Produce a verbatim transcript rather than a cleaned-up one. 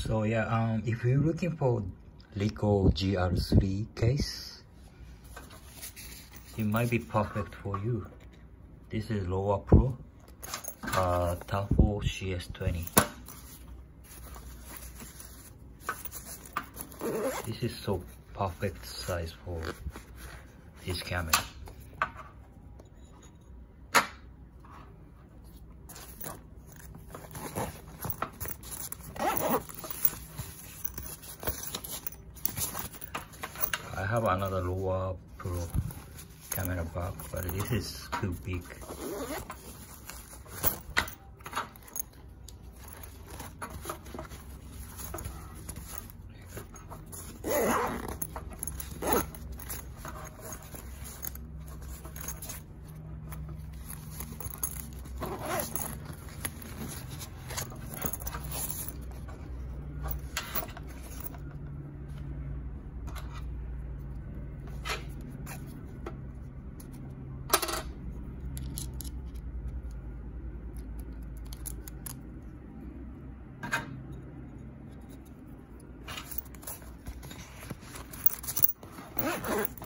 So yeah, um, if you're looking for RICOH G R three case, it might be perfect for you. This is Lower Pro, uh, Tafo C S twenty. This is so perfect size for this camera. I have another Lower Pro camera bag, but this is too big. Uh-huh.